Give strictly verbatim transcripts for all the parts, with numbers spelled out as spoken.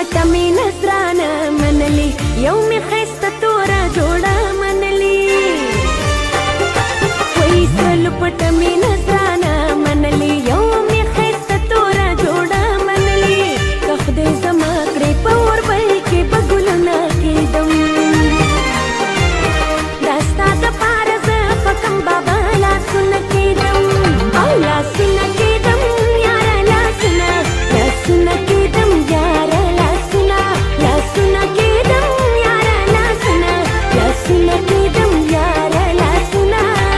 پټه مې نظرانه منلې یو مې ښایسته توره جوړه منلې وایي سرلو پټه مې نظرانه منلې یو مې ښایسته توره جوړه منلې که خدای زما کړې په اوربل کې به ګلونه کېدم دا ستا دپاره زه په کم بابا لاسونه کېدم او لاسونه کېدم یاره لاسونه لاسونه کېدم یاره لاسونه لاسونه کېدم یاره لاسونه لاسونه کېدم یاره لاسونه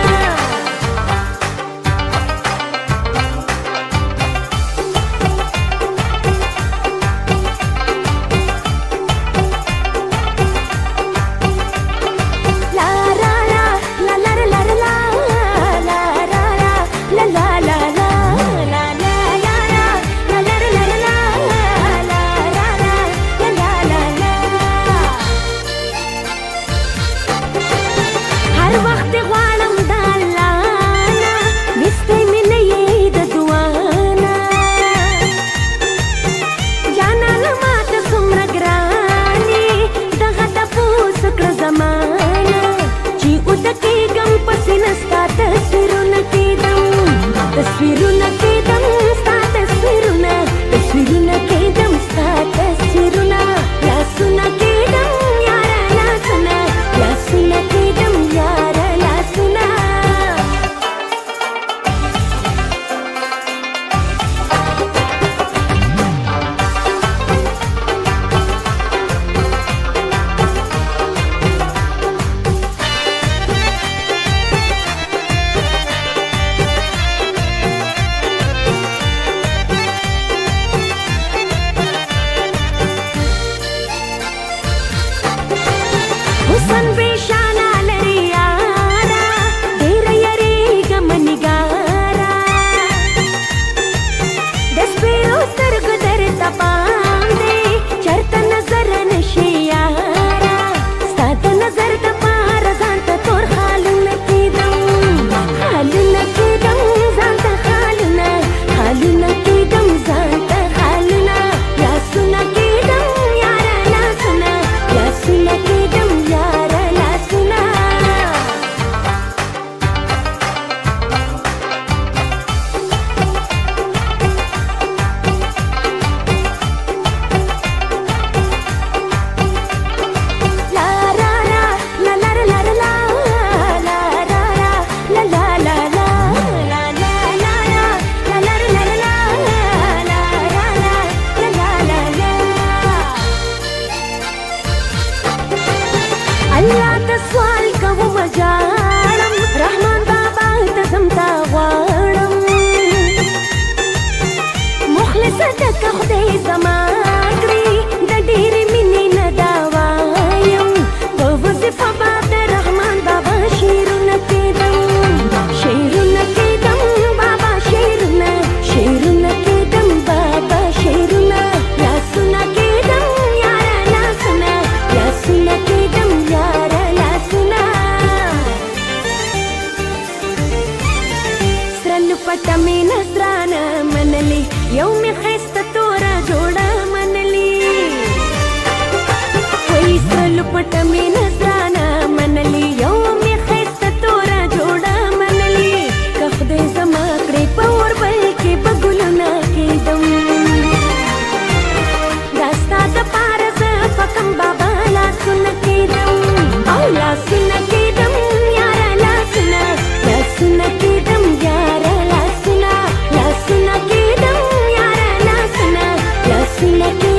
تصویرونه کېدم ستا تصویرونه تصویرونه کېدم ستا تصویرونه لاسونه کېدم یاره لاسونه لاسونه کېدم یاره لاسونه حسن بیشانا لري یارا ډېره یریږم نګارا د سپېرو سترګو درته پام دی چېرته نظر نشي یارا ستا د نظر دپاره ځان ته تور خالونه کېدم خالونه کېدم ځان ته خالونه خالونه کېدم ځان ته خالونه لاسونه کېدم یاره لاسونه لاسونه کېدم یاره لاسونه لا را را لا لا لا لا لا لا را را لا لا لا لا لا لا لا لا لا لا لا لا لا را را لا لا لا لا الله ته سوال کوم جاړم رحمان بابا ته زمتا غواړم مخلصه ډکه خدای زما کړي د ډېرې مینې نه دا وایم په وظیفه به د رحمان بابا شعرونه کېدم شعرونه کېدم بابا شعرونه شعرونه کېدم بابا شعرونه لاسونه کېدم یاره لاسونه لاسونه کېدم یاره لاسونه سرلو پټه مې نظرانه منلې یو مې ښایسته توره جوړه منلې وایي سرلو پټه مې نظرانه منلې یو مې ښایسته توره جوړه منلې که خدای زما کړې په اوربل کې به ګلونه کېدم دا ستا دپاره زه په کم بابا لاسونه کېدم او لاسونه کېدم یاره لاسونه لاسونه کېدم یاره لاسونه لاسونه کېدم یاره لاسونه لاسونه کېدم